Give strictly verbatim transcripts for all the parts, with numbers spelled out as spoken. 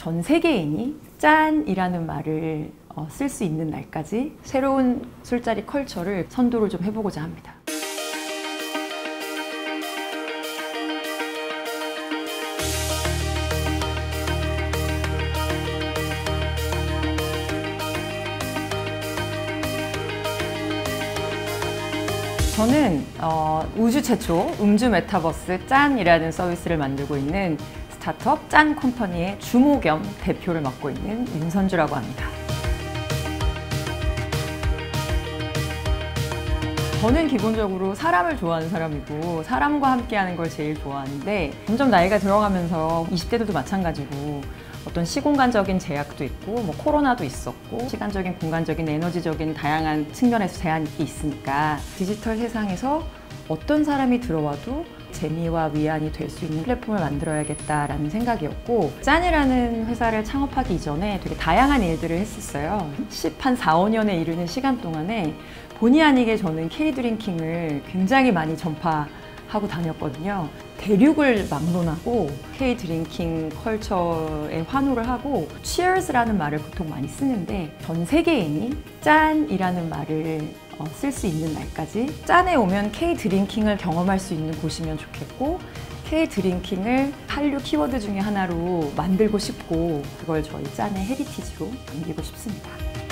전 세계인이 짠이라는 말을 어, 쓸 수 있는 날까지 새로운 술자리 컬처를 선도를 좀 해보고자 합니다. 저는 어, 우주 최초 음주 메타버스 짠이라는 서비스를 만들고 있는 스타트업 짠 컴퍼니의 주모 겸 대표를 맡고 있는 윤선주라고 합니다. 저는 기본적으로 사람을 좋아하는 사람이고 사람과 함께하는 걸 제일 좋아하는데 점점 나이가 들어가면서 이십 대들도 마찬가지고 어떤 시공간적인 제약도 있고 뭐 코로나도 있었고 시간적인 공간적인 에너지적인 다양한 측면에서 제한이 있으니까 디지털 세상에서 어떤 사람이 들어와도 재미와 위안이 될 수 있는 플랫폼을 만들어야겠다라는 생각이었고 짠이라는 회사를 창업하기 이전에 되게 다양한 일들을 했었어요. 한 사, 오 년에 이르는 시간 동안에 본의 아니게 저는 K-드링킹을 굉장히 많이 전파하고 다녔거든요. 대륙을 막론하고 K-드링킹 컬처에 환호를 하고 Cheers라는 말을 보통 많이 쓰는데 전 세계인이 짠이라는 말을 어, 쓸 수 있는 날까지 짠에 오면 K-드링킹을 경험할 수 있는 곳이면 좋겠고 K-드링킹을 한류 키워드 중에 하나로 만들고 싶고 그걸 저희 짠의 헤리티지로 남기고 싶습니다.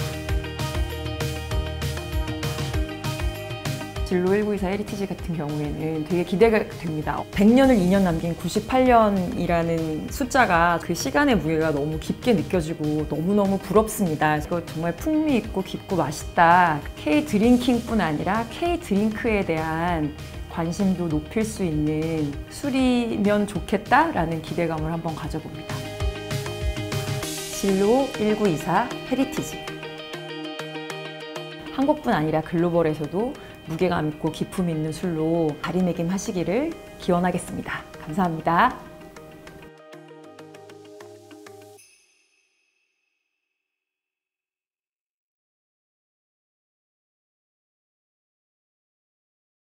진로 천구백이십사 헤리티지 같은 경우에는 되게 기대가 됩니다. 백 년을 이 년 남긴 구십팔 년이라는 숫자가 그 시간의 무게가 너무 깊게 느껴지고 너무너무 부럽습니다. 이거 정말 풍미 있고 깊고 맛있다. K-드링킹뿐 아니라 K-드링크에 대한 관심도 높일 수 있는 술이면 좋겠다라는 기대감을 한번 가져봅니다. 진로 천구백이십사 헤리티지. 한국뿐 아니라 글로벌에서도 무게감 있고 기품 있는 술로 자리매김하시기를 기원하겠습니다. 감사합니다.